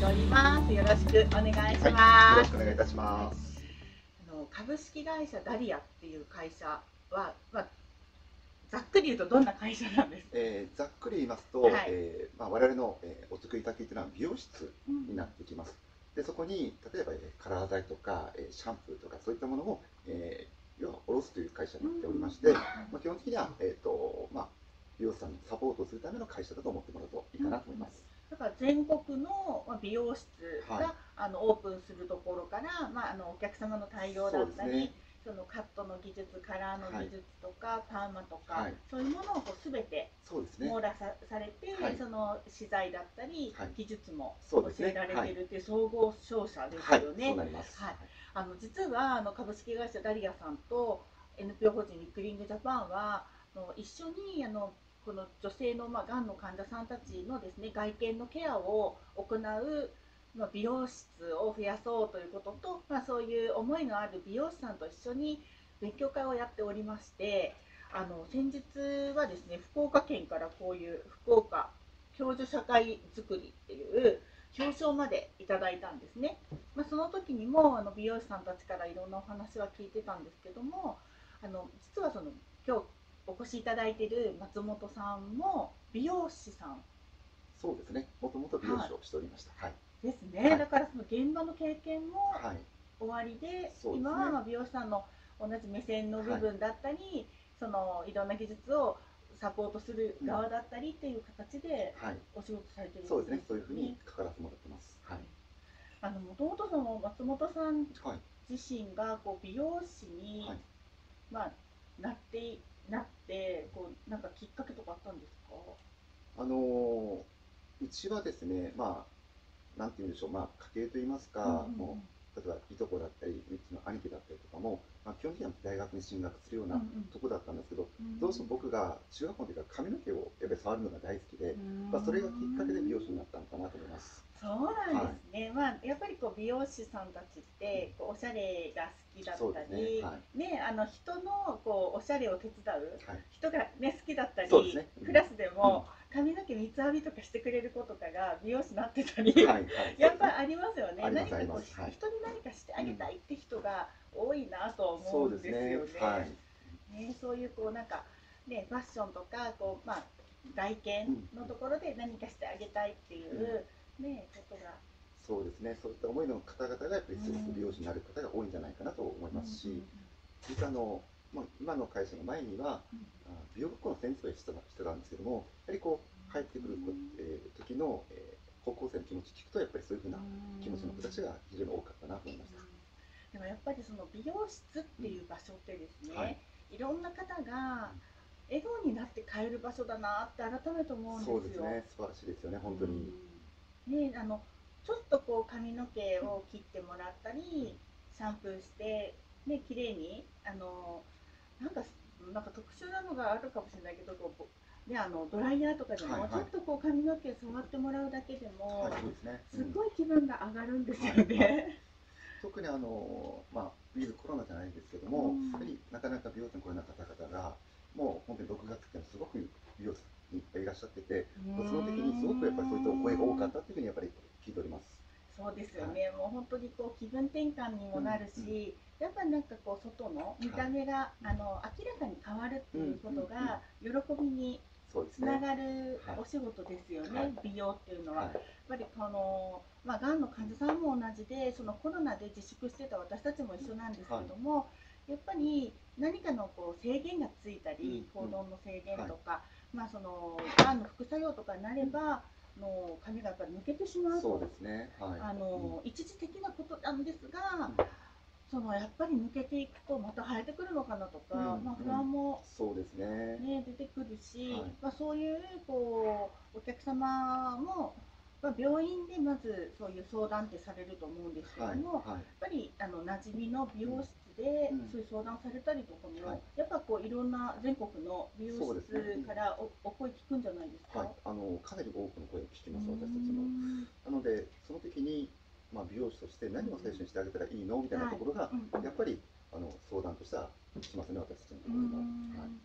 おります。よろしくお願いしはい、よます。 ろしくお願いいたします。 株式会社ダリアっていう会社は、ざっくり言うとどんな会社なんですか？ ざっくり言いますと、 はい。 我々の、お作り先っていうのは美容室になってきます。で、そこに例えば、カラー剤とか、シャンプーとかそういったものを、要は卸すという会社になっておりまして、基本的には、美容師さんにサポートするための会社だと思ってもらうといいかなと思います。 だから全国の美容室はい、 がオープンするところから、お客様の対応だったり、 そうですね。 そのカットの技術、カラーのはい、 技術とか、パーマとか、 はい、 そういうものをこう全てそうですね。 網羅されて、 はい、 その資材だったり、 はい、 技術も教そうですね。 えられはい、 ているっていう総合商社ではい、 すよね。 そうなります。 はい。実は株式会社ダリアさんと NPO 法人リクリングジャパンは一緒にこの女性のがんの患者さんたちのですね外見のケアを行う美容室を増やそうということと、そういう思いのある美容師さんと一緒に勉強会をやっておりまして、先日はですね福岡県からこういう福岡長寿社会づくりっていう表彰までいただいたんですね。その時にも美容師さんたちからいろんなお話は聞いてたんですけども、実は今日お越しいただいている松本さんも美容師さん、 そうですね。もともと美容師をしておりました。はい。 ですね。 はい。 だからその現場の経験もはい。 終わりで、今そうですね。 は美容師さんの同じ目線の部はい。 分だったり、そのいろんな技術をサポートするうん。 側だったりっていう形ではい。 お仕事されてるそうですね。 んですそういうふうによね。 関わらせてもらってます。はい。 もともとその松本さんはい。 自身がこう美容師に、 はい。 まあ、なってなってこうなんかきっかけとかあったんですか？ あのーうちはですね、なんて言うんでしょう、家系といいますうんうんうか、もんう、例えばいとこだったり、うちの兄貴だったりとかも、基本的には大学に進学するようなうんとこだったんですけど、 うんどうしても僕が中学校の時から髪の毛をやっぱり触るのが大好きで、 うそれがきっかけで美容師にん。 なったのかなと思います。 そうなんではい。 すね。やっぱりこう美容師さんたちってこうおしゃれが好きだっそうですね。 たり、 はい。 ね、人のこうおしゃれを手伝うはい。 人がね好きだったり、 そうですね。 クラスでうん。うん。 も髪の毛三つ編みとかしてくれる子とかが美容師になってたり、 はい、はい、そうですね。 やっぱりありますよね。 あります、 何かこうあります。はい。 人に何かしてあうん。 げたいって人が多いなと思そううんですよですね。はね。 い。 ね、そういうこうなんかねファッションとかこう外見うん。 のところで何かしてあげたいっていうん。 うねことが。 そうですね。そういった思いの方々がやっぱりすごく美容師にうなる方が多いんじゃないかなと思いんうんますし、実は今の会社の前には、美容学校の先生をしてたんですけども、やはりこう、帰ってくる時の、高校生の気持ち聞くと、やっぱりそういうふうな気持ちの子たちが非常に多かったなと思いました。 でもやっぱりその美容室っうん。 ていう場所ってですはい。 ね、いろんな方が笑顔になって帰る場所だなって改めて思うんですよ。 そうですね。素晴らしいですよね、 う本当に。 んね、ちょっとこう髪の毛を切ってもらったうん。 り、シャンプーして、ね、綺麗になんかなんか特殊なのがあるかもしれないけど、こうね、ドライヤーとかではい、 もちはい。 ょっとこう髪の毛触ってもらうだけではい、 もそうですね。うん。 すごい気分が上がるんですよはい、はい。 ね。 特にウィズコロナじゃないですけどうも、やはんりなかなか美容店に来れなかった方が、もう本当に6月ってすごく美容師にいっぱいいらっしゃってて、 うーその時にすごくやっぱりそういったお声が多かっんたっていうふうにやっぱり聞いております。 そうですよはい。 ね。もう本当にこう気分転換にもなうん、うん。 るし、やっぱなんかこう外の見はい。 た目がうん、 明らかに変わるってうん、 いうこうん、うん。 とが喜びにそうですね。 つながるはい。 お仕事ですよはい。 ね。美容っていうのは。やっはい。 ぱりがんの患者さんも同じで、そのコロナで自粛してた私たちも一緒なんですはい。 けども、やっぱり何かのこう制限がついたうん、 り、行うん。 動の制限はい。 とか、がんの副作用とかになうん。 れば、髪がやっぱり抜けてしまうそうでと。 すね。はい。うん。 一時的なことなんですが、 うん。 やっぱり抜けていくとまた生えてくるのかなとうん。 か、不うん。 安も、 そうですね。 ね、出てくるし、 はい。 そういうこうお客様も、病院でまずそういう相談ってされると思うんですけはい。 ども、 はい。 やっぱり馴染みの美うん。 容室でうん。 そういう相談されたりとかはい。 も、やっぱこういろんな全国の美容そうですね。うん。 室からお声聞くんじゃないですか？ はい。かなり多くの声を聞きうーます、私たちも。 んなので、その時に、美容師としてうん何を最初にしてあげたらいいのみたいなはい。 ところが、 うんうんやっぱり相談としてはしますね、私たちのとうーころにも。はい。 ん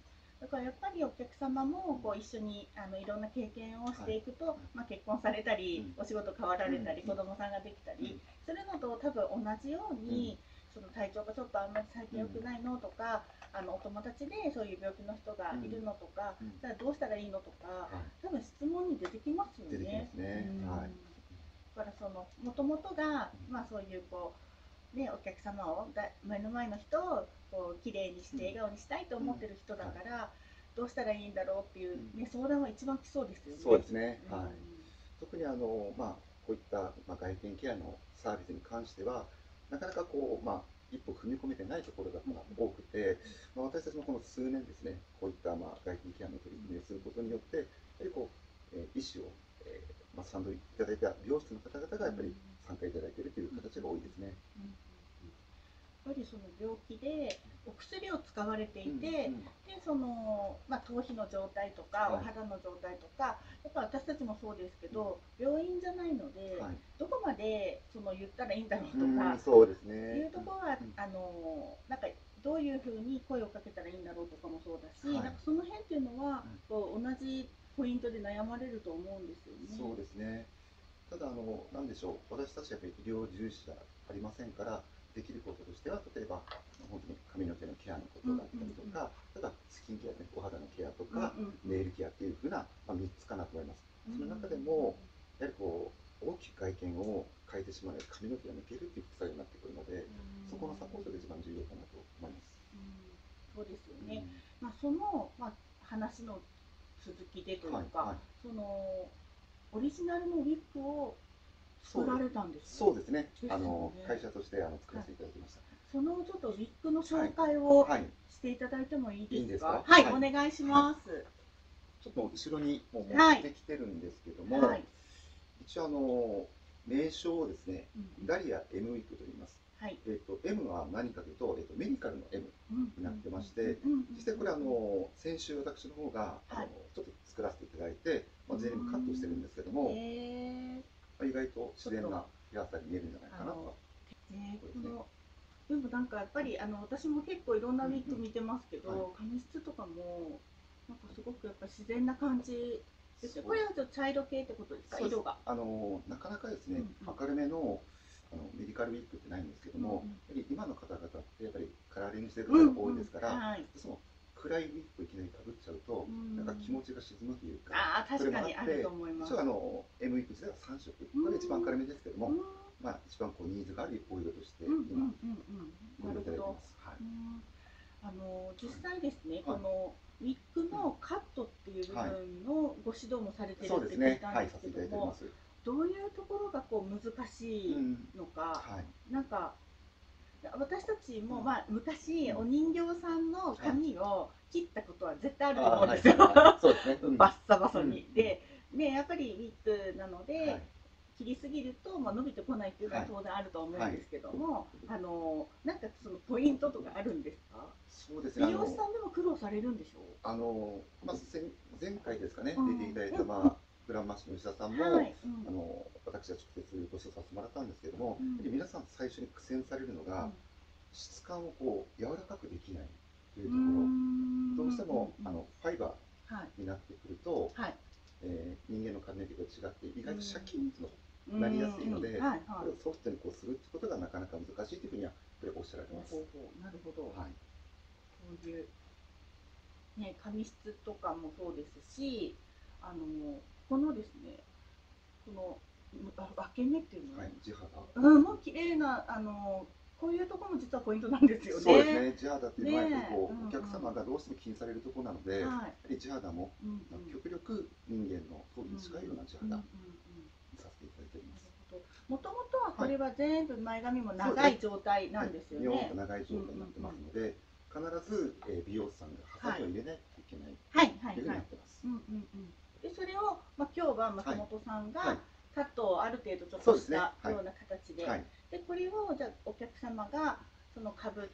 だからやっぱりお客様もこう一緒にいろんな経験をしていくと、まあ、結婚されたり、お仕事変わられたり、子供さんができたりするのと多分同じように、その体調がちょっとあんまり最近良くないのとか、お友達でそういう病気の人がいるのとか、じゃあどうしたらいいのとか、多分質問に出てきますよね。 出てきますね。はい。 だからもともとが、まあ、そういうこう、ね、お客様を目の前の人をこう綺麗にして笑顔にしたいと思ってる人だから、どうしたらいいんだろうっていう、ね、相談は一番来そうですよね。 そうですね。はい。特にまあ、こういった、まあ、外見ケアのサービスに関しては、なかなかこう、まあ、一歩踏み込めてないところが多くて、まあ、私たちもこの数年ですね、こういった、まあ、外見ケアの取り組みをすることによって、やはりこう、医師を、まあ、賛同いただいた美容室の方々がやっぱり参加いただいているという形が多いですね。 やっぱりその病気でお薬を使われていて、でまあ、頭皮の状態とか、お肌の状態とか、やっぱ私たちもそうですけど、病院じゃないので、どこまで言ったらいいんだろうとか、 そうですね、 いうところは、なんかどういうふうに声をかけたらいいんだろうとかもそうだし、なんかその辺っていうのは、こう同じポイントで悩まれると思うんですよね。 そうですね。ただなんでしょう、私たちはやっぱり医療従事者ありませんから、できることとしては、例えば本当に髪の毛のケアのことだったりとか、例えばスキンケア、ね、お肌のケアとか、ネイルケアっていうふうな、まあ、3つかなと思います。その中でもやはりこう大きく外見を変えてしまう髪の毛が抜けるっていう副作用になってくるので、そこのサポートが一番重要かなと思います。 そうですよね。まあ、まあ、話の続きでというか、オリジナルのウィッグを作られたんですね。 そうですね。会社として作らせていただきました。 ちょっとウィッグの紹介をしていただいてもいいですか。はい、お願いします。 ちょっと後ろにもう持ってきてるんですけども、一応名称をですね、ダリア M ウィッグと言います。M は何かというと、メディカルの M になってまして、実際これ先週私の方がちょっと作らせていただいて、全部カットしてるんですけども、意外と自然なヘアスタイルに見えるんじゃないかなと。 でもなんかやっぱり私も結構いろんなウィッグ見てますけど、髪質とかもなんかすごくやっぱ自然な感じですよ。これはちょっと茶色系ってことですか、色が。 なかなかですね、明るめのメディカルウィッグってないんですけども、やはり今の方々ってやっぱりカラーリングしてる方が多いですから、その暗いウィッグいきなりかぶっちゃうと、なんか気持ちが沈むというか、 確かにあると思います。 一応M ウィッグ自体は3色、これ一番明るめですけども、まあ一番こうニーズがあるお色として今ご利用いただいてます。 実際ですね、このウィッグのカットっていう部分のご指導もされてるって聞いたんですけども、どういうところがこう難しいのか、なんか私たちもまあ昔お人形さんの髪を切ったことは絶対あると思うんですよ。バッサバサに。で、やっぱりウィッグなので、切りすぎると、まあ、伸びてこないっていうのは当然あると思うんですけども、なんかそのポイントとかあるんですか？ そうですね。 美容師さんでも苦労されるんでしょう？ まあ、前回ですかね、出ていただいた、まあ、グランマッシュの吉田さんも、私は直接ご指導させてもらったんですけども、皆さん最初に苦戦されるのが、質感をこう柔らかくできないというところ、どうしてもファイバーになってくると、人間の髪の毛と違って意外とシャキンとなりやすいので、これをソフトにこうするってことがなかなか難しいというふうにはおっしゃられてます。 なるほど。そういうね、髪質とかもそうですし、このですね、この分け目っていうの、 地肌、 もう綺麗なこういうところも実はポイントなんですよね。 そうですね。地肌っていうのはやっぱりこう、お客様がどうしても気にされるところなので、やはり地肌も極力人間の頭皮に近いような地肌にさせていただいております。 もともとはこれは全部前髪も長い状態なんですよね。 長い状態になってますので、必ず美容師さんがハサミを入れないといけないというふうになってます。 でそれを今日は松本さんがカットをある程度ちょっとしたような形で、でこれをじゃあお客様がかぶって、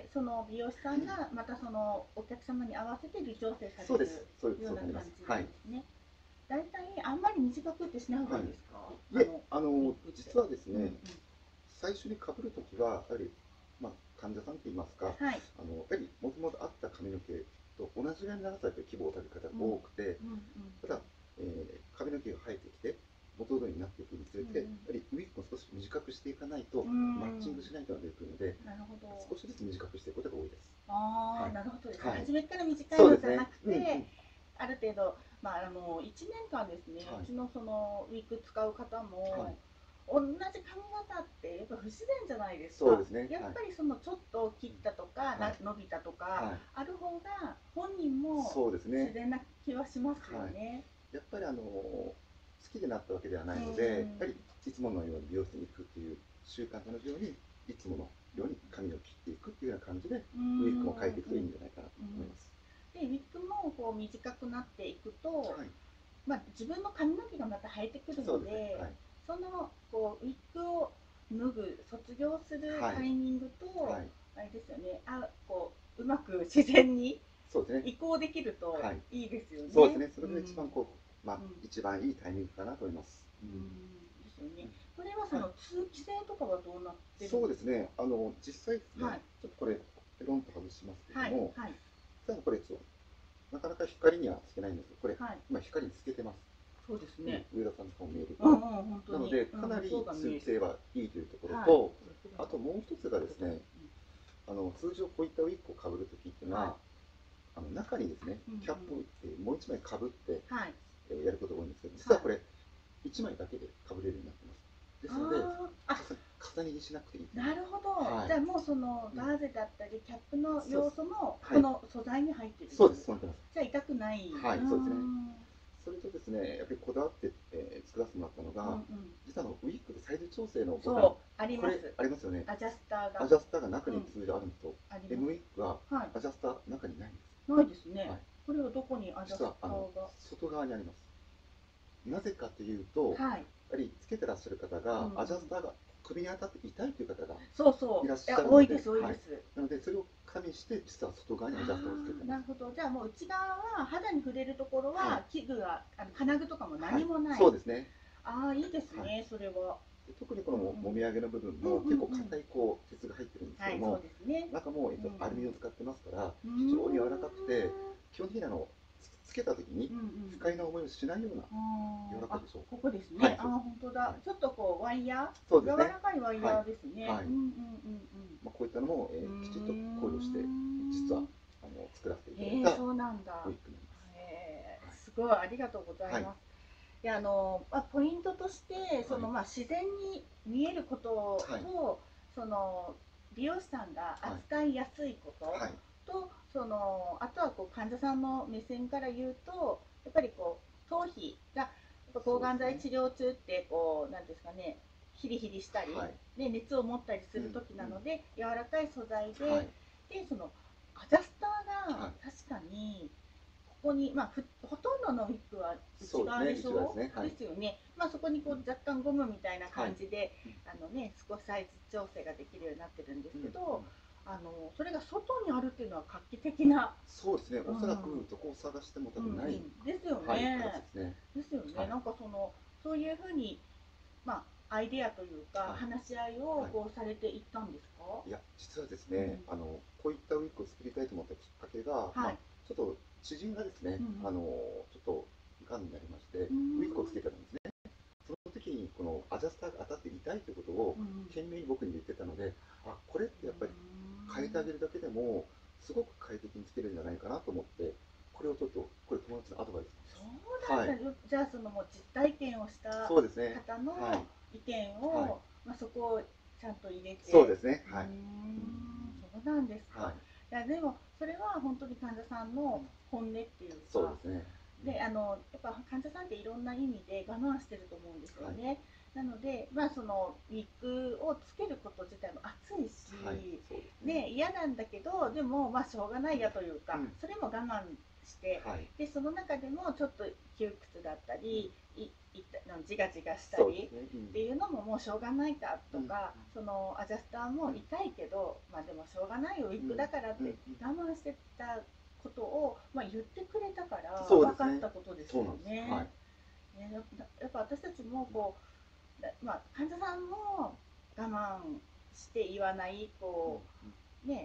その美容師さんがまたそのお客様に合わせて微調整されるような感じですね。大体あんまり短くってしない方がいいですか？ 実はですね、最初にかぶるときはやはり、まあ、患者さんといいますか、やはりもともとあった髪の毛と同じぐらいの長さで希望をされる方が多くて、ただ、髪の毛が生えてきて元通りになっていくにつれて、やっぱりウィッグを少し短くしていかないとマッチングしないというのが出てくるので、少しずつ短くしていくことが多いです。 なるほどですね。初めから短いのじゃなくて、ある程度、1年間ですね、うちのそのウィッグ使う方も、同じ髪型ってやっぱ不自然じゃないですか。 そうですね。 やっぱりそのちょっと切ったとか、伸びたとか、ある方が本人も自然な気はしますよね。 やっぱり好きでなったわけではないので、やっぱりいつものように美容室に行くっていう習慣と同じように、いつものように髪を切っていくっていうような感じで、ウィッグも変えていくといいんじゃないかなと思います。 で、ウィッグもこう短くなっていくと、自分の髪の毛がまた生えてくるので、そのこうウィッグを脱ぐ卒業するタイミングと、あれですよね、こううまく自然に移行できるといいですよね。 そうですね。それが一番一番いいタイミングかなと思います。 ですよね。これはその通気性とかはどうなってるんですか？ そうですね。実際ですね、ちょっとこれペロンと外しますけども、実はこれなかなか光にはつけないんですけど、これ今光につけてます。 そうですね。 上田さんの顔見えるぐらい。なのでかなり通気性はいいというところと、あともう一つがですね、通常こういったウィッグをかぶるときっていうのは、中にですね、キャップをもう一枚かぶってやることが多いんですけど、実はこれ1枚だけでかぶれるようになってます。ですので、重ね着しなくていい。 なるほど。じゃあもうそのガーゼだったりキャップの要素もこの素材に入ってる。 そうです。そうです。 じゃあ痛くない。 はい、そうですね。それとですね、やっぱりこだわって作らせてもらったのが、実はウィッグでサイズ調整のボタン、 あります。 ありますよね。 アジャスターが。 アジャスターが中に通常あるんですと、M ウィッグはアジャスター中にないんです。 ないですね。これはどこにアジャスターが？ 外側にあります。なぜかというと、やはりつけてらっしゃる方がアジャスターが首に当たって痛いという方がいらっしゃるので、 多いです。 なのでそれを加味して実は外側にアジャスターをつけてます。 なるほど。じゃあもう内側は肌に触れるところは器具が金具とかも何もない。 そうですね。 いいですね。それは。 特にこのもみあげの部分も結構硬い鉄が入ってるんですけども、中もアルミを使ってますから非常に柔らかくて、基本的につけた時に不快な思いをしないような柔らかいでしょう。 ここですね。本当だ。ちょっとこうワイヤー、柔らかいワイヤーですね。 こういったのもきちっと考慮して実は作らせていただいたウィッグになります。 すごい、ありがとうございます。でポイントとしてその、自然に見えることと、その美容師さんが扱いやすいことと、あとはこう患者さんの目線から言うと、やっぱりこう頭皮が抗がん剤治療中ってこうなんですかね、ヒリヒリしたり、熱を持ったりする時なので、柔らかい素材で、そのアジャスターが確かにここに、ほとんどのウィッグは内側でしょ。ですよね。そこにこう若干ゴムみたいな感じで、少しサイズ調整ができるようになってるんですけど、それが外にあるっていうのは画期的な。 そうですね。おそらくどこを探しても多分ないですよね。ですよね。なんかそういうふうにアイデアというか話し合いをこうされていったんですか？ いや、実はですね、こういったウィッグを作りたいと思ったきっかけが、ちょっと知人がですね、ちょっとがんになりまして、ウィッグをつけてたんですね。その時にこのアジャスターが当たって痛いということを懸命に僕に言ってたので、これってやっぱり変えてあげるだけでもすごく快適につけるんじゃないかなと思って、これ友達のアドバイス。 そうなんだ。じゃあそのもう実体験をした方の意見を、そこをちゃんと入れて。 そうですね。 そうなんですか。いやでもそれは本当に患者さんの本音っていうか。 そうですね。 でやっぱ患者さんっていろんな意味で我慢してると思うんですよね。なのでそのウィッグをつけること自体も暑いし、嫌なんだけど、でもしょうがないやというか、それも我慢して、でその中でもちょっと窮屈だったり、ジガジガしたりっていうのももうしょうがないかとか、そのアジャスターも痛いけど、でもしょうがないよウィッグだからって我慢してたことを言ってくれたから分かったことですよね。やっぱ私たちもこう、患者さんも我慢して言わないこうね。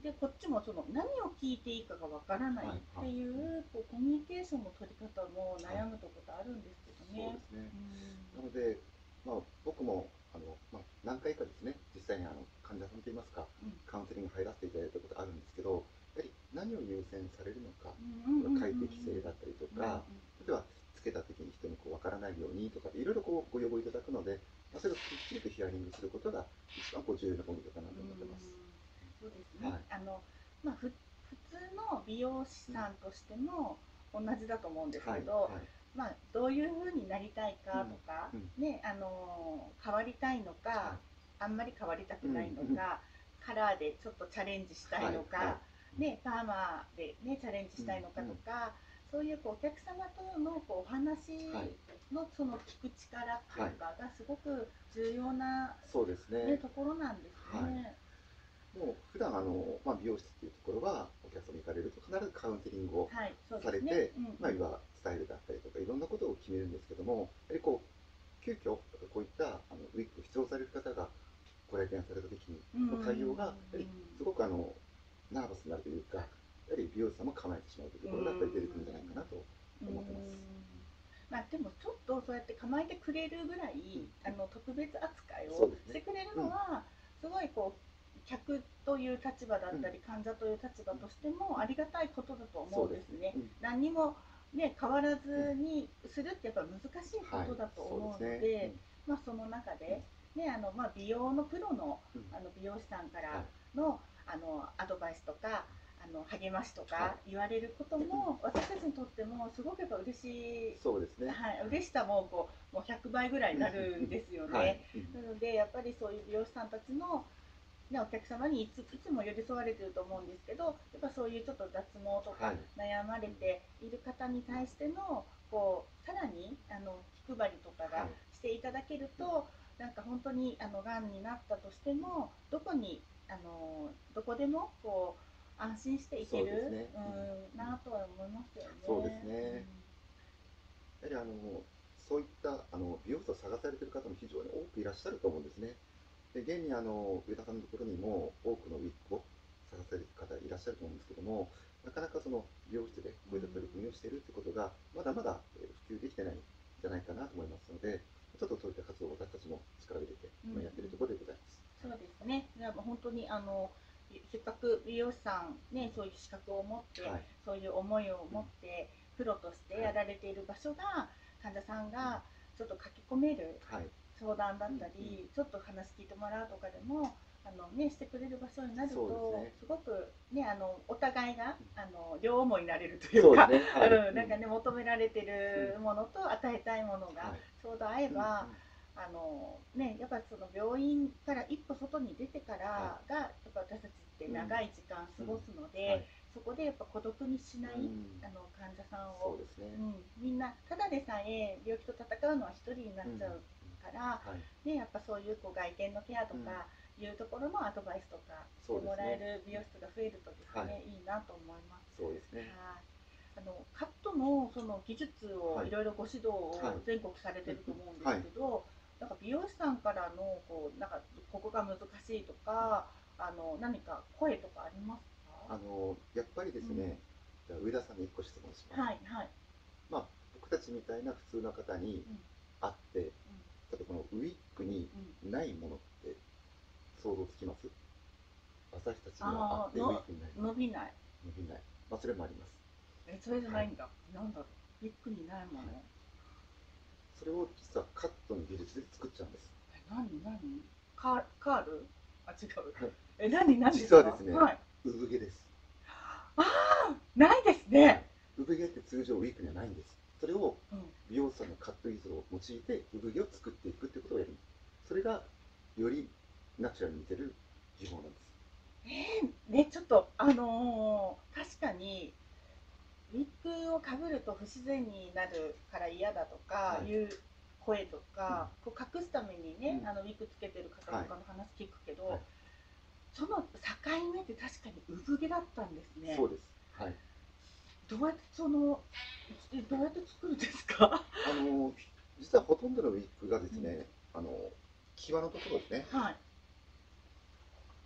でこっちもその何を聞いていいかがわからないっていう、こうコミュニケーションの取り方も悩むところあるんですけどね。 そうですね。なので、僕も何回かですね、実際に患者さんといいますか、カウンセリング入らせていただいたことあるんですけど、やはり何を優先されるのか、快適性だったりとか、例えばつけた時に人にわからないようにとか、いろいろご要望いただくので、それをきっちりとヒアリングすることが一番重要なポイントかなと思ってます。 そうですね。普通の美容師さんとしても同じだと思うんですけど、どういう風になりたいかとか、ね、変わりたいのか、あんまり変わりたくないのか、カラーでちょっとチャレンジしたいのか、ね、パーマで、ね、チャレンジしたいのかとか、そういうお客様とのお話のその聞く力っていうかがすごく重要な、 そうですね、 ところなんですね。 もう普段美容室っていうところはお客様行かれると必ずカウンセリングをされて、いわスタイルだったりとかいろんなことを決めるんですけども、やはり急遽こういったウィッグを必要される方がご来店された時の対応がやはりすごくナーバスになるというか、やはり美容師さんも構えてしまうというところがやっぱり出てくるんじゃないかなと思ってます。 でもちょっとそうやって構えてくれるぐらい、特別扱いをしてくれるのは、すごい客という立場だったり、患者という立場としてもありがたいことだと思うんですね。何にもね、変わらずにするってやっぱ難しいことだと思うので、その中で、ね、美容のプロの、美容師さんからの、アドバイスとか励ましとか言われることも、私たちにとってもすごくやっぱ嬉しい。そうですね。嬉しさももう100倍ぐらいになるんですよね。なのでやっぱりそういう美容師さんたちのね、お客様にいつも寄り添われてると思うんですけど、やっぱそういうちょっと脱毛とか悩まれている方に対してのさらに気配りとかがしていただけると、なんか本当にがんになったとしてもどこでも安心していけるなとは思いますよね。 そうですね。やはりそういった美容室を探されている方も非常に多くいらっしゃると思うんですね。で現に上田さんのところにも多くのウィッグを探される方いらっしゃると思うんですけども、なかなかその美容室でこういった取り組みをしているということがまだまだ普及できてないんじゃないかなと思いますので、ちょっとそういった活動を私たちも力を入れて今やっているところでございます。 そうですね。本当にせっかく美容師さんね、そういう資格を持って、そういう思いを持ってプロとしてやられている場所が、患者さんがちょっと書き込める相談だったり、ちょっと話聞いてもらうとかでもしてくれる場所になると、すごくねお互いが両思いになれるというか、なんかね求められてるものと与えたいものがちょうど合えば。やっぱりその病院から一歩外に出てからが、やっぱ私たちって長い時間過ごすので、そこでやっぱ孤独にしない、患者さんを、みんなただでさえ病気と戦うのは一人になっちゃうから、やっぱそういう外見のケアとかいうところのアドバイスとかしてもらえる美容室が増えるとですね、いいなと思います。 そうですね。 カットのその技術をいろいろご指導を全国されてると思うんですけど、なんか美容師さんからのなんかここが難しいとか何か声とかありますか？ やっぱりですね、じゃあ上田さんに1個質問します。僕たちみたいな普通の方に会って、例えばこのウィッグにないものって想像つきます？私たちにはあってウィッグにないもの。 伸びない。 伸びない。それもあります。 それじゃないんだ。なんだろう。ウィッグにないもの。 それを実はカットの技術で作っちゃうんです。 何カール？あ、違う。何ですか？ 実はですね、産毛です。 ないですね。 産毛って通常ウィッグにはないんです。それを美容師さんのカット技術を用いて産毛を作っていくってことをやる。それがよりナチュラルに見せる技法なんです。 ちょっと確かにウィッグをかぶると不自然になるから嫌だとかいう声とか、隠すためにね、ウィッグつけてる方とかの話聞くけど、その境目って確かに産毛だったんですね。 そうです。 どうやって作るんですか？ 実はほとんどのウィッグがですね、際のところですね。際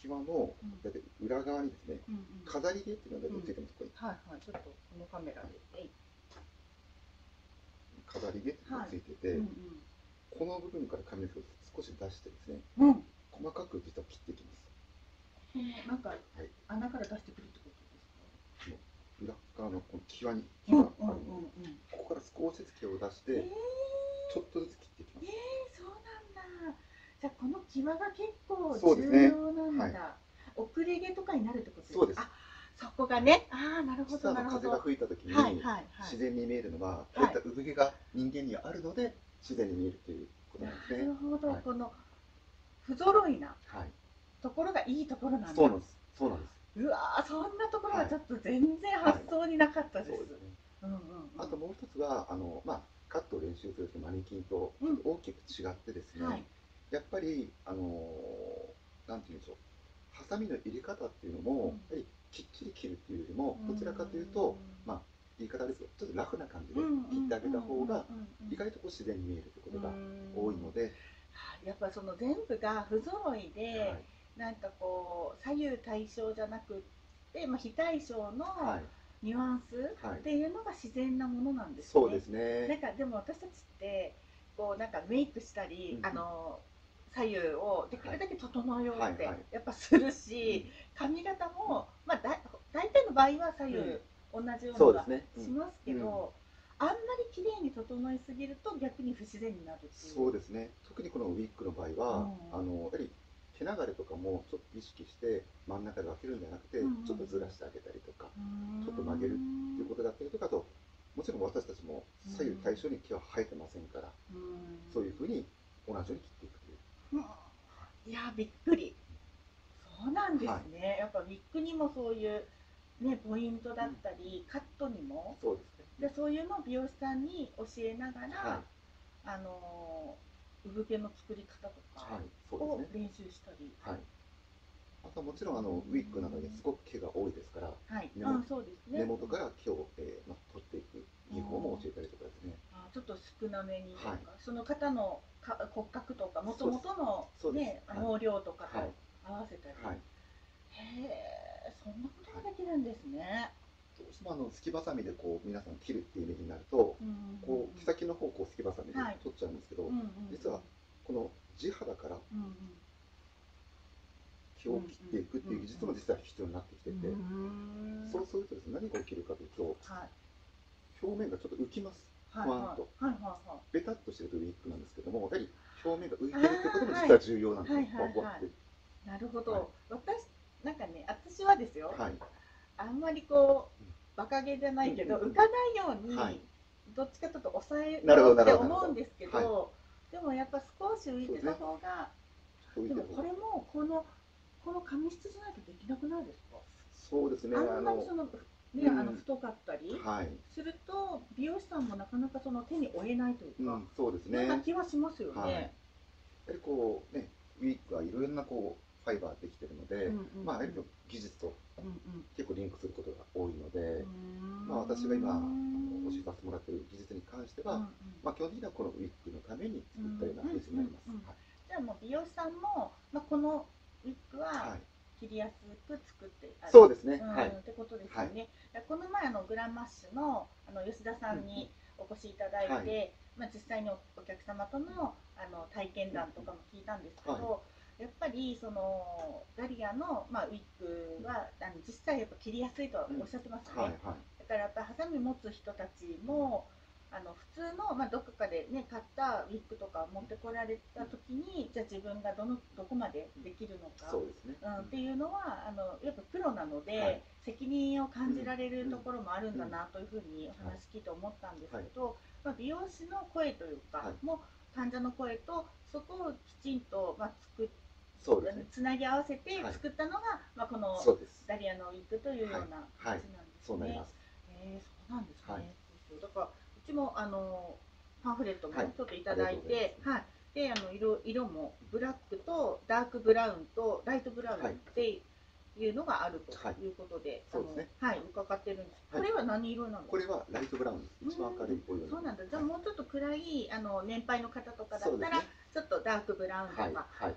際のだいたい裏側にですね、 うんうん、 飾り毛っていうのが大体ついてます。ここにはいはい、ちょっとこのカメラで、 飾り毛っていうのがついてて、 うんうん、 この部分から髪の毛を少し出してですね、 うん、 細かく実は切っていきます。 そのなんか、 はい、 穴から出してくるってことですか？ 裏側のこの際に毛があるので、 うんうんうんうん、 ここから少しずつ毛を出して、ちょっとずつ切っていきます。 そうなんだ。じゃあこの際が結構そうですね、 重要なんだ。 はい、 遅れ毛とかになるってことですか？ そうです。 あ、そこがね。ああ、なるほ実どなるほど。 は風が吹いた時にはいはいはい。 自然に見えるのは、こういった産毛が人間にはあるので自然に見えるということなんですね。 なるほど、 はい、 この不揃いなはい、 ところがいいところなんだ。 そうなんです。そうなんです。 うわー、そんなところはい、 がちょっと全然発想になかったです。 そうですね。 うんうんうん。 あともう一つはまあ、カットを練習するとマネキンとちょっと大きく違ってですね、 はい、 やっぱりなんていうんでしょう、ハサミの入れ方っていうのも、やはりきっちり切るっていうよりも、どちらかというと、まあ言い方ですけど、ちょっとラフな感じで切ってあげた方が意外とこう自然に見えるということが多いので、 やっぱその全部が不揃いで、はい、なんかこう左右対称じゃなくて、まあ、非対称のニュアンスっていうのが自然なものなんですね。そうですね。なんかでも私たちってこうなんかメイクしたり、左右をできるだけ整えようってやっぱするし、髪型も、まあ、大体の場合は左右同じようなのがしますけど、あんまり綺麗に整いすぎると逆に不自然になるっていう。 そうですね。特にこのウィッグの場合は、やはり毛流れとかもちょっと意識して真ん中で分けるんじゃなくて、ちょっとずらしてあげたりとか、ちょっと曲げるっていうことだったりとかと、もちろん私たちも左右対称に毛は生えてませんから、そういうふうに同じように切っていくという。 いやびっくり。そうなんですね。やっぱウィッグにもそういうねポイントだったり、カットにも、そうですね。でそういうのを美容師さんに教えながら、産毛の作り方とかを練習したり。 あとはもちろんウィッグなどですごく毛が多いですから、根元から毛を、取っていく技法も教えたりとかですね。 ちょっと少なめにとか、その方の骨格とかもともとのね毛量とかと合わせたり。へえ、そんなことができるんですね。 どうしてもすきばさみでこう皆さん切るっていうイメージになると、こう毛先の方をこうすきばさみで取っちゃうんですけど、実はこの地肌から毛を切っていくっていう技術も実は必要になってきてて、そうするとですね、何が起きるかというと、表面がちょっと浮きます。ふわんとベタっとしてるとウィッグなんですけども、やはり表面が浮いてるってことも実は重要なんですね。 なるほど。なんかね、私はですよ、あんまりこうバカ毛じゃないけど浮かないようにどっちかというと抑えようって思うんですけど、でもやっぱ少し浮いてた方が、でもこれもこの髪質じゃないとできなくないですか？ そうですね。 あんまりその太かったりすると美容師さんもなかなかその手に負えないというか、 そうですね。 な気はしますよね。 やはりこうね、ウィッグはいろんなこうファイバーできてるので、まあやはり技術と結構リンクすることが多いので、まあ私が今教えさせてもらっている技術に関しては、まあ基本的にはこのウィッグのために作ったような技術になります。 じゃあもう美容師さんも、まあ、このウィッグは切りやすく作ってある、 そうですね。 ってことですよね。この前グランマッシュの吉田さんにお越しいただいて、まあ、実際にお客様との体験談とかも聞いたんですけど、やっぱりそのダリアの、まあ、ウィッグは実際やっぱ切りやすいとはおっしゃってますね。だからやっぱハサミ持つ人たちも普通の、まあ、どこかでね買ったウィッグとかを持ってこられた時に、じゃあ自分がどこまでできるのか、っていうのはやっぱプロなので、責任を感じられるところもあるんだなというふうにお話聞いて思ったんですけど、まあ、美容師の声というか、も患者の声とそこをきちんと、まあ、つなぎ合わせて作ったのが、まあ、このダリアのウィッグというような感じなんですね。そうなんですね。だからうちもパンフレットもちょっといただいて、で色もブラックとダークブラウンとライトブラウンっていうのがあるということで、伺ってるんです。これは何色なの？ これはライトブラウンです。一番明るいお色。 そうなんだ。じゃあもうちょっと暗い年配の方とかだったらちょっとダークブラウンとか。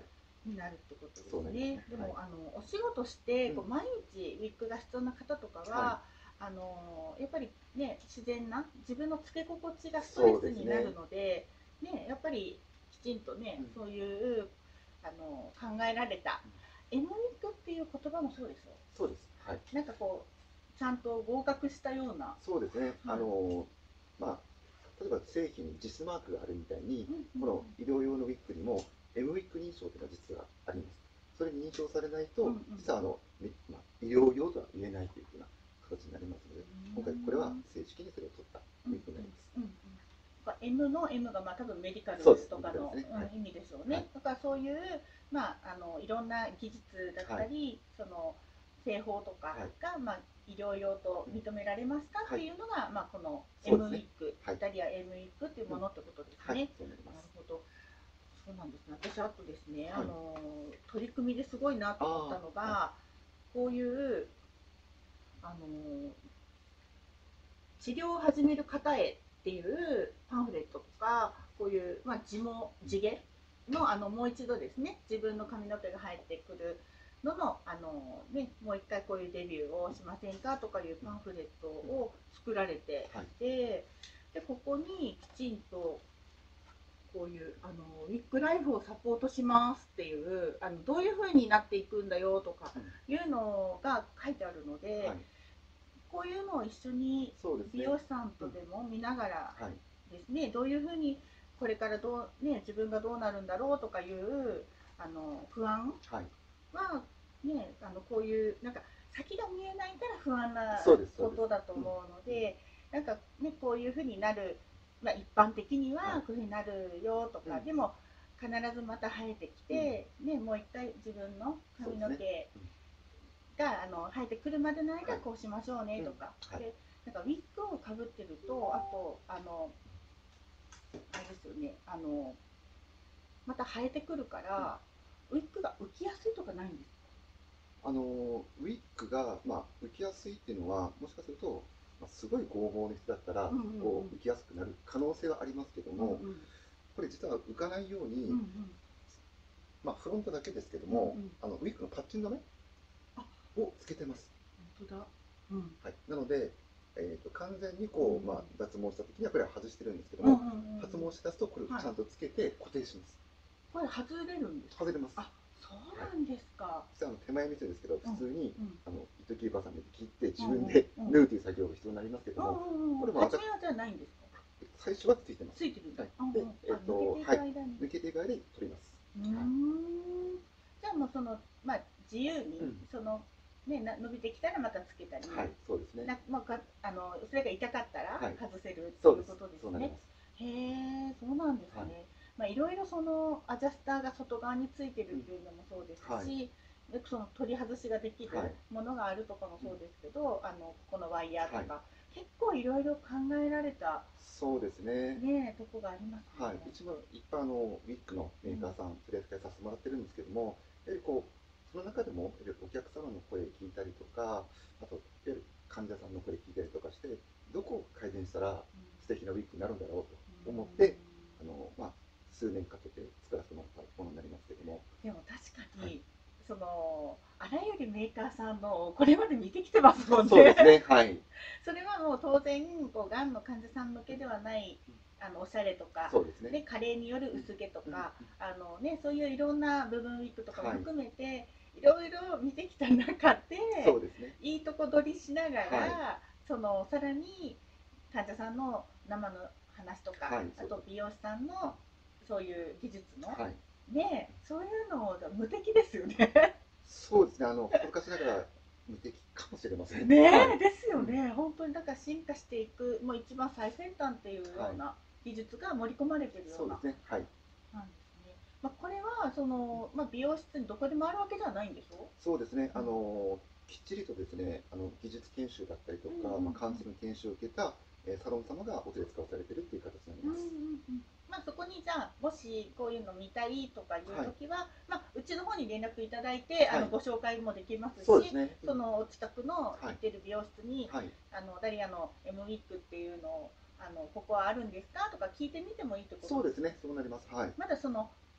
になるってことですそうなんですね。 ね。 でも、 はい。 お仕事してこううん。 毎日ウィッグが必要な方とかはい。 は、やっぱりね、自然な自分のつけ心地がストレそうスになるですね。 ので、ね、やっぱりきちんとね、 うん。 そういう考えられた M ウィッグっていう言葉もそうですよ。 そうです。はい。 なんかこうちゃんと合格したような、 そうですね。 はい、 まあ、例えば製品に JIS マークがあるみたいに、 うんうんこの医療用のウィッグにも M ウィッグ認証というのが実はあります。それに認証されないと、 うんうん、 実は医療用とは言えないというふうな形になりますので、今回これは正式にそれを取ったウィッグになります。 うんうんうん、M の M がまあ多分メディカルそうです。 とかの、 メディカルですね。はい。 意味でしょうはい。 ね。だからそういう、まあ、いろんな技術だったり、その製法とかはい。 が、まあ、医療用と認められますかっはい。 ていうのが、まあ、このそう M ですね。 ウィッグ、 はい。 イタリア M ウィッグっていううん。 ものってことですはい。 ね。 そうなります。 なるほど。そうなんですね。私あとですね、 はい。 取り組みですごいなと思ったああ、はい。 のが、こういうあの治療を始める方へっていうパンフレットとか、こういう、まあ、地毛のもう一度ですね、自分の髪の毛が生えてくるのの、ね、もう一回こういうデビューをしませんかとかいうパンフレットを作られてはい。 いて、でここにきちんとこういうウィッグライフをサポートしますっていうどういう風になっていくんだよとかうん。 いうのが書いてあるので、 はい。 こういうのを一緒にそうですね。 美容師さんうん。 とでも見ながらはい。 ですね、どういうふうにこれから自分がどうなるんだろうとかいう不安はい。 は、ね、こういうなんか先が見えないから不安なそうです。そうです。 ことだとうん。 思うのうん。 で、なんか、ね、こういうふうになる、まあ、一般的にはい。 はこういうふうになるよとうん。 か、でも必ずまた生えてきうん。 て、ね、もう一回自分のそうですね。 髪の毛うん。 が生えてくるまでの間はい。 こうしましょうねうん。 とか、 はい。 でなんかウィッグをかぶってると、あとあれですよね、また生えてくるかうん。 らウィッグが浮きやすいとかないんですか？ ウィッグが、浮きやすいっていうのは、もしかすると、すごい剛毛の人だったら、 うんうんうんこう浮きやすくなる可能性はありますけども、 うんうんこれ実は浮かないように、 うんうんフロントだけですけども、 うんうん、 ウィッグのパッチン止めあ、 をつけてます。 本当だ。うんはい。なので、完全にうんこう、脱毛した時にはこれは外してるんですけどうんうんも、 うんうん、 発毛しだすと、これをはい、 ちゃんとつけて固定します。 これ外れるんですか？ 外れます。 あ、そうはい。 なんですか。 実は手前味噌ですけど、 うん普通にうん糸切りバサミで切って自うん分でうんうん縫うという作業が必要になりますけどうんも、 うんうん、 これも初めはじゃないんですか？ 最初はついてます。 ついてるんだ。 はい。で、 うんうん、あ、抜けていはい。 く間に。 抜けていく間に取ります。 うーはい。 ん。じゃあもうまあ、自由にうん。 ね、伸びてきたらまたつけたり、 はい、そうですね。 まあ、それが痛かったらはい。 外せるってそうです。 いうことですね。 そうなります。 へえ、そうなんですはい。 ね。まあ、いろいろアジャスターが外側についてるうん。 っていうのもそうですはい。 し、で取り外しができはい。 るものがあるとかもうん。 そうですけど、ここのワイヤーとはい。 か、結構いろいろ考えられたそうですね。 ね、とこがありますはい。 ね。 一番いっぱいウィッグのメーカーさん取り扱いさせてもらってるんですけども、やはりこう、その中でもやはりお客様の声聞いたりとか、あと、いわゆる患者さんの声聞いたりとかして、どこを改善したら素敵なウィッグになるんだろうと思って、数年かけて作らせてもらったものになりますけども。 でも確かはい。 にあらゆるメーカーさんのこれまで見てきてますもんね。 そうですね。はい。 それはもう当然がんの患者さん向けではないおしゃれとか、 そうですね。 ね、加齢による薄毛とうん。 か、そういういろんな部分ウィッグとかもはい。 含めて、いろいろ見てきた中でそうですね。 いいとこ取りしながはい。 ら、さらに患者さんの生の話とか、 はい。 あと美容師さんのそういう技術のはい。 ね、そういうの無敵ですよね。 そうですね。昔ながら無敵かもしれません。 ねはい。 え、ですようん。 ね。本当にだから進化していく、もう一番最先端っていうよはい。 うな技術が盛り込まれているような、 そうですね。はい。 なんですね。まあ、これはまあ、美容室にどこでもあるわけじゃないんでしょ？ そうですね。 うん、 きっちりとですね、技術研修だったりとか、 うんうんカウンセリング研修を受けた、サロン様がお取り扱いされているという形になりうんうんます。 うん。まあ、そこにじゃあもしこういうの見たいとかいうはい。 時は、まあ、うちの方に連絡いただいてはい。 ご紹介もできますし、 そうですね。うん。 お近くのはい。 行ってる美容室にはい。 ダリアの M ウィッグっていうのをここはあるんですかとか聞いてみてもいいってことですね。 そうですね。そうなります。はい。 まだ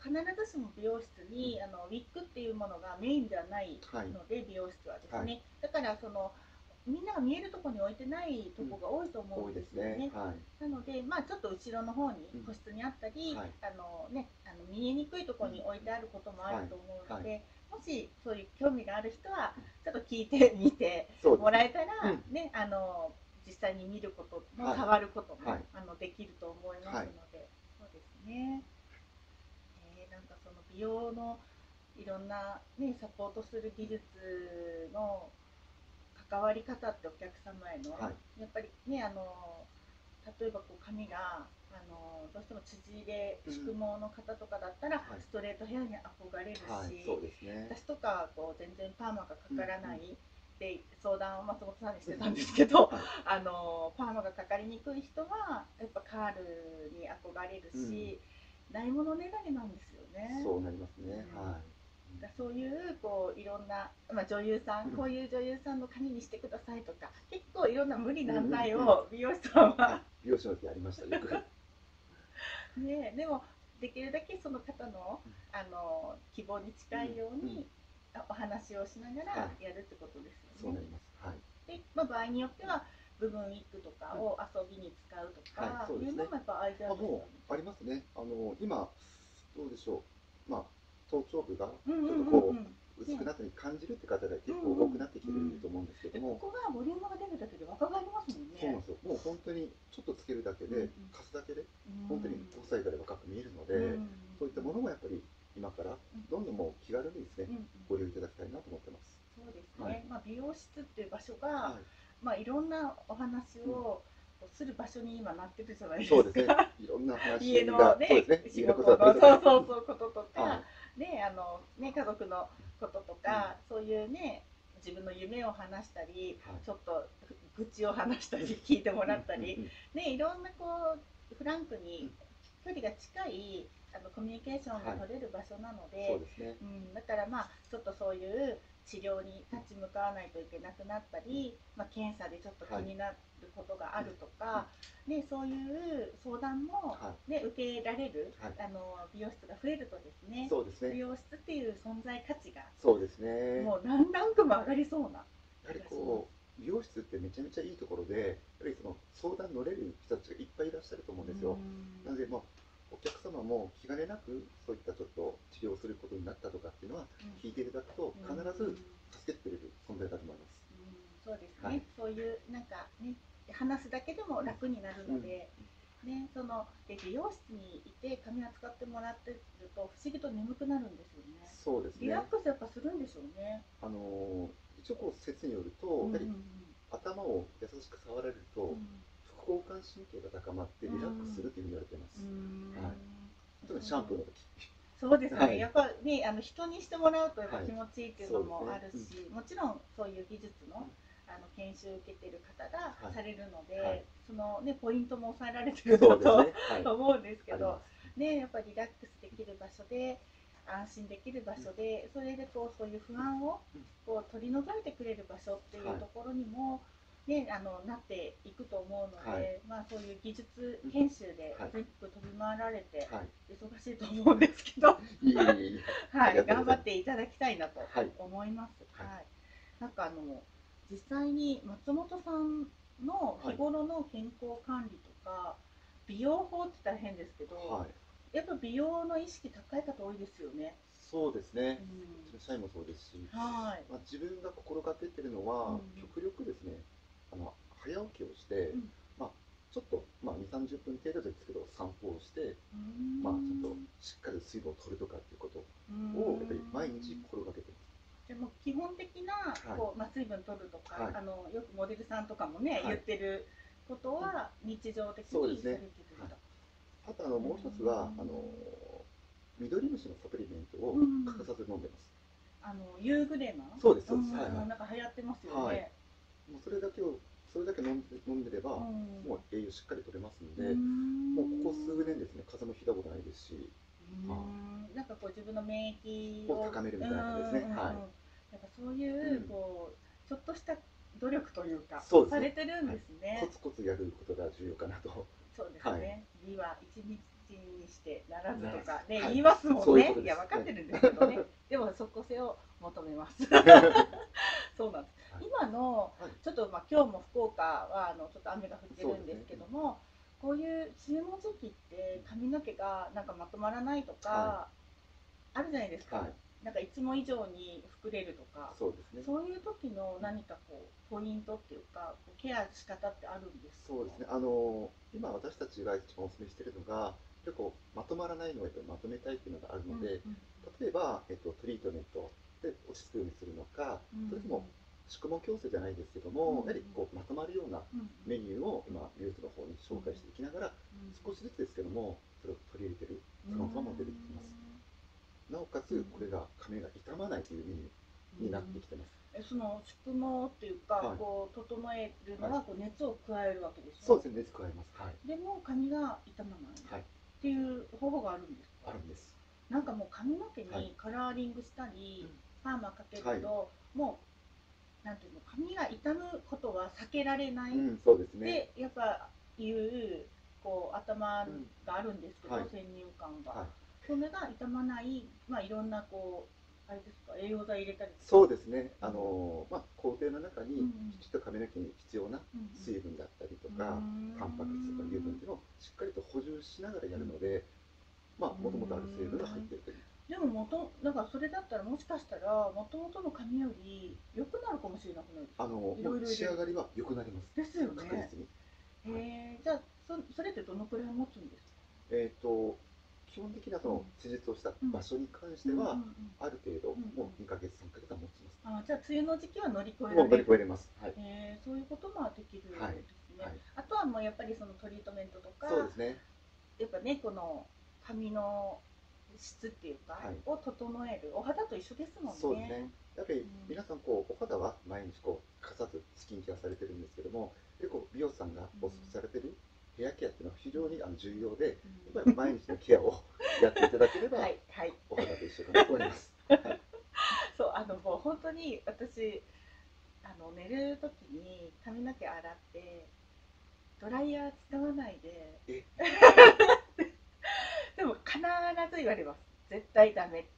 必ずしも美容室にウィッグっていうものがメインではないので、美容室はですね、だからみんなが見えるところに置いてないところが多いと思うんですよね。なので、まあ、ちょっと後ろの方に個室にあったり、見えにくいところに置いてあることもあると思うので、もしそういう興味がある人はちょっと聞いてみてもらえたら、ね、実際に見ることも触ることも、できると思いますので、そうですね。なんかその美容のいろんな、ね、サポートする技術の関わり方ってお客様への、やっぱりね、例えばこう髪がどうしても縮れ縮毛の方とかだったら、ストレートヘアに憧れるし、私とかこう全然パーマがかからない、で相談を松本さんにしてたんですけど、パーマがかかりにくい人はやっぱカールに憧れるし、ないものねだりなんですよね。 そうなりますね。 そういうこういろんな、女優さん、こういう女優さんの髪にしてくださいとか、結構いろんな無理難題を美容師さんは、 美容師の時ありましたよく。 ね、でもできるだけその方の希望に近いようにお話をしながらやるってことですよね。で、場合によっては部分ウィッグとかを遊びに使うとかいうのもやっぱアイデアですよね。 ありますね。今どうでしょう。頭頂部がちょっとこう薄くなったり感じるって方が結構多くなってきてると思うんですけども、 ここがボリュームが出るだけで若返りますもんね。 そうなんですよ。もう本当にちょっとつけるだけで、貸すだけで本当に5歳から若く見えるので、そういったものもやっぱり今からどんどんもう気軽にですね、ご利用いただきたいなと思ってます。 そうですね。美容室っていう場所が、いろんなお話をする場所に今なってるじゃないですか。 そうですね。いろんな話家のね、仕事のそうこととか、ね、家族のこととか、そういうね、自分の夢を話したり、ちょっと愚痴を話したり聞いてもらったり、ね、いろんなこうフランクに距離が近いコミュニケーションが取れる場所なので、だからちょっとそういう治療に立ち向かわないといけなくなったり、検査でちょっと気になることがあるとか、ね、そういう相談も、ね、受けられる、美容室が増えるとですね、美容室っていう存在価値がもう何ランクも上がりそうな。 やはりこう美容室ってめちゃめちゃいいところで、やはりその相談乗れる人たちがいっぱいいらっしゃると思うんですよ。なのでお客様も気兼ねなくそういったちょっと治療することになったとかっていうのは聞いていただくと必ず助けてくれる存在だと思います。 そうですね。そういうなんかね、話すだけでも楽になるので。ね、美容室にいて髪扱ってもらってると不思議と眠くなるんですよね。 そうですね。 リラックスやっぱするんでしょうね。 一応こう説によると、やはり頭を優しく触られると、副交感神経が高まってリラックスするというふうに言われています。特にシャンプーの時。 そうですね。やっぱね、人にしてもらうとやっぱ気持ちいいっていうのもあるし、もちろんそういう技術の研修を受けてる方がされるので、そのねポイントも抑えられてると思うんですけど、ね、やっぱりリラックスできる場所で安心できる場所で、それでそういう不安を取り除いてくれる場所っていうところにもね、なっていくと思うので、そういう技術研修で全国飛び回られて忙しいと思うんですけど、頑張っていただきたいなと思います。なんか実際に松本さんの日頃の健康管理とか、美容法って大変ですけど、やっぱ美容の意識高い方多いですよね。 そうですね。うちの社員もそうですし、自分が心がけてるのは、極力ですね、早起きをして、ちょっと、2、30分程度ですけど、散歩をして、ちょっとしっかり水分を取るとかっていうことを、やっぱり毎日心がけてます。 でも基本的な水分取るとか、よくモデルさんとかもね、言ってることは日常的にされてると。 あともう一つは緑虫のサプリメントを欠かさず飲んでます。 ユーグレナ？ そうですそうです。 なんか流行ってますよね。 もうそれだけ飲んでれば、もう栄養しっかり取れますので、もうここ数年ですね、風邪もひいたことないですし、 なんかこう自分の免疫を高めるみたいな感じですね。 やっぱそういうちょっとした努力というかされてるんですね。 コツコツやることが重要かなと。 そうですね。美は一日口にしてならずとかね、 はい、 言いますもんね。 そういうことです。 いや分かってるんですけどね。でも即効性を求めます。そうなんです。今のちょっと今日も福岡はちょっと雨が降ってるんですけども、こういう梅雨の時期って髪の毛がなんかまとまらないとかあるじゃないですか。なんかいつも以上に膨れるとか、 そうですね。 そういう時の何かこうポイントっていうかケア仕方ってあるんですか？ そうですね。今私たちが一番お勧めしているのが、結構まとまらないのをまとめたいっていうのがあるので、例えば、トリートメントで落ち着くようにするのか、それとも宿毛矯正じゃないですけども、やはりこうまとまるようなメニューを今美容室の方に紹介していきながら、少しずつですけどもそれを取り入れてるサロンさんも出てきてます。なおかつこれが髪が傷まないというメニューになってきてます。 その宿毛っていうか、こう整えるのはこう熱を加えるわけでしょ。 そうですね、熱加えます。 でも髪が傷まない、っていう方法があるんですか？ あるんです。 なんかもう髪の毛にカラーリングしたり、パーマかけると、もうなんていうの、髪が傷むことは避けられない、 そうですね。 でやっぱいうこう頭があるんですけど、先入観が、それが傷まない、いろんなこうあれですか、栄養剤入れたりとか。 そうですね。工程の中にきちっと髪の毛に必要な水分だったりとか、タンパク質とか油分っていうのをしっかりと補充しながらやるので、もともとある成分が入っているという。 でもなんかそれだったらもしかしたらもともとの髪より良くなるかもしれなくないですか？ もう仕上がりは良くなります。 ですよ確ね。 実に。 じゃあそれってどのくらい持つんですか？ 基本的なその施術をした場所に関しては、ある程度もう2ヶ月3ヶ月は持ちます。 じゃあ梅雨の時期は乗り越えられる。 もう乗り越えれます。 そういうこともできるんですね。あとはもうやっぱりそのトリートメントとか、 そうですね。 やっぱね、この髪の質っていうか、を整える、お肌と一緒ですもんね。 そうですね。やっぱり皆さんこうお肌は毎日こう欠かさずスキンケアされてるんですけども、結構美容師さんがおすすめされてるヘアケアっていうのは非常に重要で、やっぱり毎日のケアをやっていただければお肌と一緒かなと思います。 そうもう本当に私寝る時に髪の毛洗ってドライヤー使わないででも必ず言われます。絶対ダメって。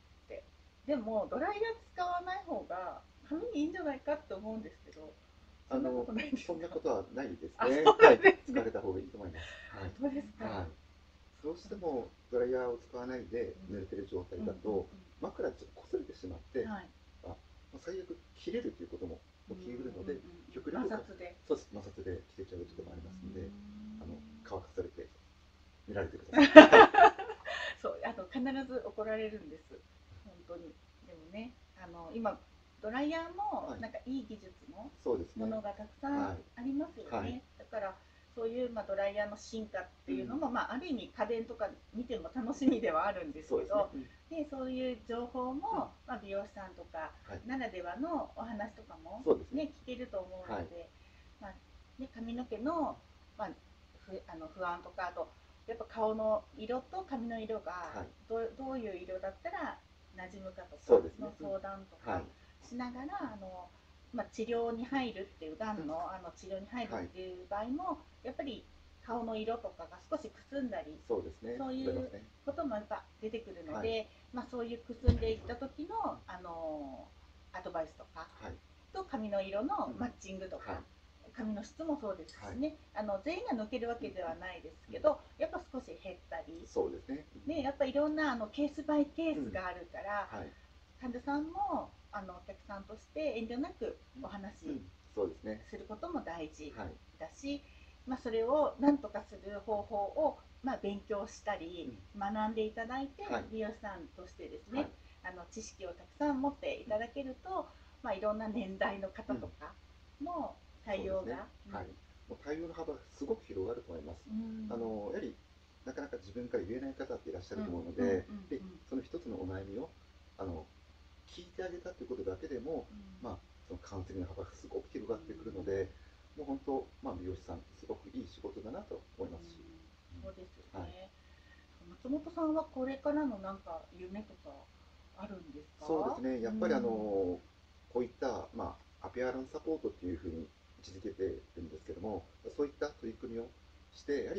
でもドライヤー使わない方が髪にいいんじゃないかって思うんですけど、そんなことないですか？ そんなことはないですね。疲れた方がいいと思います。 そうですか。 どうしてもドライヤーを使わないで濡れてる状態だと枕でちょっと擦れてしまって、最悪切れるということも起きうるので、極力摩擦で切れちゃうこともありますので、乾かされて見られてください。 そう必ず怒られるんです、本当に。でもね、今ドライヤーもなんかいい技術のものがたくさんありますよね。だからそういうドライヤーの進化っていうのも、ある意味家電とか見ても楽しみではあるんですけど、でそういう情報も、美容師さんとかならではのお話とかも、ね、聞けると思うので、髪の毛の、不安とか、あとやっぱ顔の色と髪の色がどういう色だったら馴染むかとかの相談とかしながら治療に入るっていうがんの治療に入るっていう場合もやっぱり顔の色とかが少しくすんだり、そういうこともやっぱ出てくるので、そういうくすんでいった時のアドバイスとかと髪の色のマッチングとか。髪の質もそうですしね、全員が抜けるわけではないですけど、やっぱ少し減ったり、やっぱいろんなケースバイケースがあるから、患者さんもお客さんとして遠慮なくお話しすることも大事だし、それを何とかする方法を勉強したり学んでいただいて、美容師さんとしてですね、知識をたくさん持っていただけると、いろんな年代の方とかの対応が、 もう対応の幅がすごく広がると思います。やはりなかなか自分から言えない方っていらっしゃると思うので、その一つのお悩みを聞いてあげたということだけでも、そのカウンセリングの幅がすごく広がってくるので、もう本当、美容師さんってすごくいい仕事だなと思いますし。 そうですよね。松本さんはこれからのなんか夢とかあるんですか？ そうですね。やっぱりこういったアピアランスサポートっていうふうに位置づけてるんですけども、そういった取り組みをして、やはり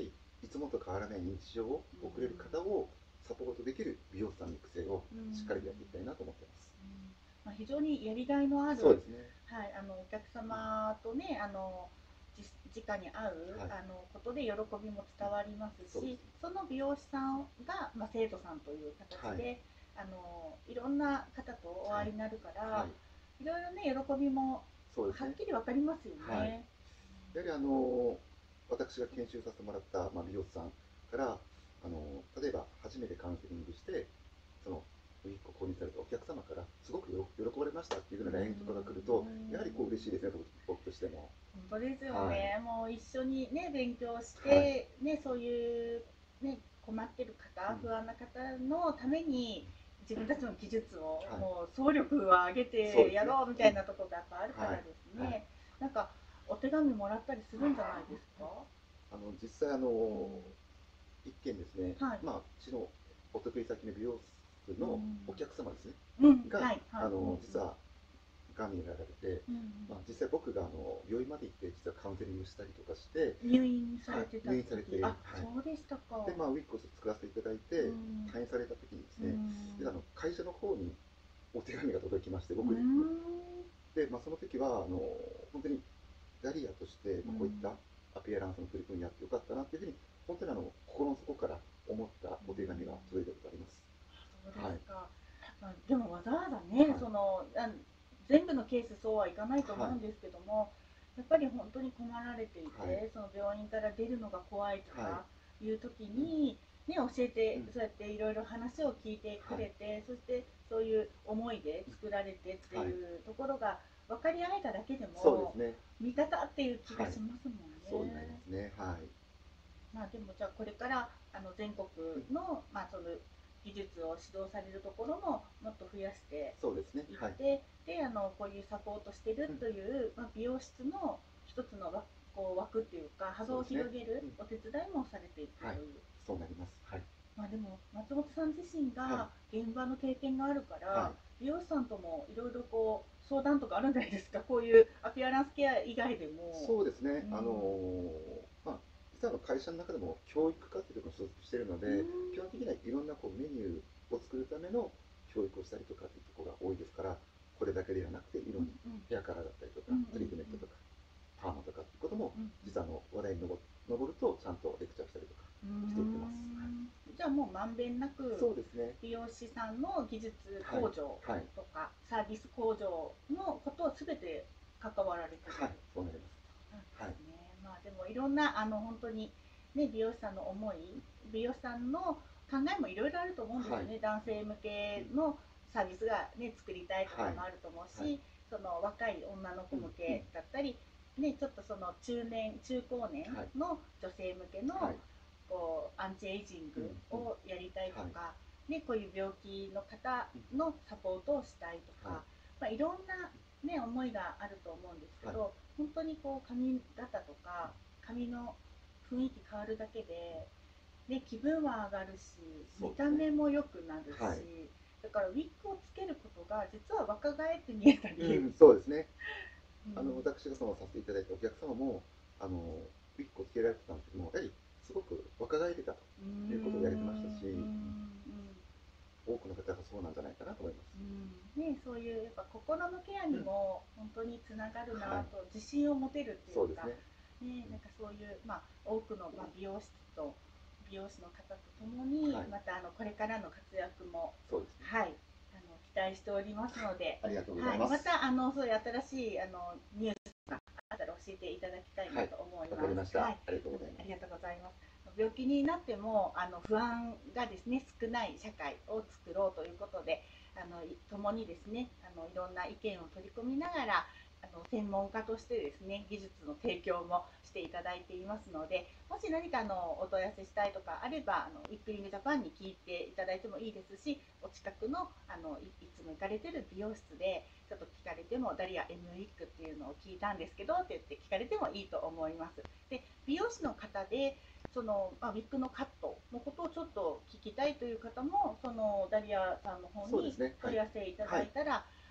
いつもと変わらない日常を送れる方をサポートできる美容師さんの育成をしっかりとやっていきたいなと思ってます。 まあ、非常にやりがいのある、 そうですね。 はい、お客様とね、直に会う、 はい、 ことで喜びも伝わりますし、 そうですね。 その美容師さんが、まあ、生徒さんという形で、いろんな方とお会いになるから、 はい、 いろいろね、喜びもそうですね。 はっきり分かりますよね。 はい、やはり私が研修させてもらった、まあ、美容師さんから例えば初めてカウンセリングしてそのウィッグを購入されたお客様からすごく喜ばれましたっていうような LINE とかが来るとやはりこう嬉しいですね、僕としても。 本当ですよね、もう一緒にね勉強しはいて、ね、そういう、ね、困ってる方、不安な方のために自分たちの技術をもう総力を上げてやろうみたいなところがやっぱあるからですね、なんかお手紙もらったりするんじゃないですか？ 実際一件ですね、 はい、 まあ、うちのお得意先の美容室のお客様ですね、が、実はがんになられて、まあ、実際僕が病院まで行って実はカウンセリングしたりとかして入院されてた、 入院されて、 あ、そうでしたか。 で、まあ、ウィッグを作らせていただいて退院された時にですね、で会社の方にお手紙が届きまして、僕に。で、まあ、その時は本当にダリアとしてこういったアピアランスの取り組みやってよかったなっていうふうに本当に心の底から思ったお手紙が届いたことあります。 そうですか。まあ、でもわざわざね、全部のケースそうはいかないと思うんですけども、やっぱり本当に困られていて、その病院から出るのが怖いとかいう時に、ね、教えて、そうやっていろいろ話を聞いてくれて、そしてそういう思いで作られてっていうところが分かり合えただけでも、味方っていう気がしますもんね。 そうになりますね。はい。 まあでもじゃあこれから全国の、まあ、その技術を指導されるところももっと増やしていって、 そうですね。はい、 でこういうサポートしてるという、まあ、美容室の一つのこう枠っていうか幅を広げるお手伝いもされていくという。 そうなります。はい。 まあでも松本さん自身が現場の経験があるから、美容師さんともいろいろこう相談とかあるんじゃないですか、こういうアピアランスケア以外でも。 そうですね、まあ、実は会社の中でも教育課っていうところに所属しているので、基本的にはいろんなこうメニューを作るための教育をしたりとかっていうところが多いですから、これだけではなくて、いろんなヘアカラーだったりとか、トリートメントとか、パーマとかっていうことも、実は話題に上ると、ちゃんとレクチャーしたりとかしていってます。 じゃあもうまんべんなくそうですね、 美容師さんの技術向上とか、サービス向上のことをすべて関わられている。 はい、そうなります。 そうですね。まあでもいろんな本当にね美容師さんの思い、美容師さんの考えもいろいろあると思うんですよね。男性向けのサービスがね作りたいとかもあると思うし、その若い女の子向けだったり、ねちょっとその中高年の女性向けのこうアンチエイジングをやりたいとか、ねこういう病気の方のサポートをしたいとか、まあいろんなね思いがあると思うんですけど、本当にこう髪型とか髪の雰囲気変わるだけで、ね、気分は上がるし、見た目も良くなるし、だからウィッグをつけることが実は若返って見えたり、 そうですね。私がさせていただいたお客様もウィッグをつけられてたんですけども、やはりすごく若返れたということを言われてましたし、多くの方がそうなんじゃないかなと思います。 ね、そういうやっぱ心のケアにも本当につながるなと、自信を持てるっていうか、ね、なんかそういう、まあ、多くの、まあ、美容師の方とともに、またこれからの活躍も、はい、期待しておりますので、 ありがとうございます。 またそういう新しいニュースがあったら教えていただきたいなと思います。 わかりました。ありがとうございます。 ありがとうございます。病気になっても不安がですね少ない社会を作ろうということで共にですねいろんな意見を取り込みながら専門家としてですね技術の提供もしていただいていますので、もし何かお問い合わせしたいとかあればウィックリングジャパンに聞いていただいてもいいですし、お近くのいつも行かれてる美容室でちょっと聞かれてもダリア M ウィッグっていうのを聞いたんですけどって言って聞かれてもいいと思います。で美容師の方でウィッグのカットのことをちょっと聞きたいという方もダリアさんの方に問い合わせいただいたら、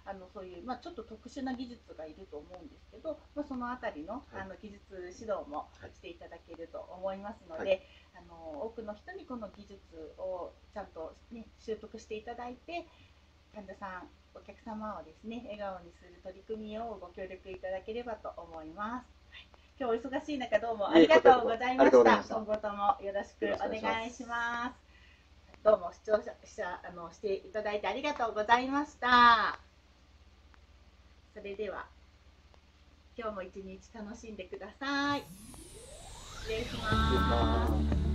そういう、ちょっと特殊な技術がいると思うんですけど、そのあたりの、技術指導もしていただけると思いますので、多くの人にこの技術をちゃんと、ね、習得していただいて、患者さん、お客様をですね、笑顔にする取り組みをご協力いただければと思います。今日お忙しい中どうもありがとうございました。今後ともよろしくお願いします。どうも視聴者していただいてありがとうございました。それでは今日も一日楽しんでください。失礼します。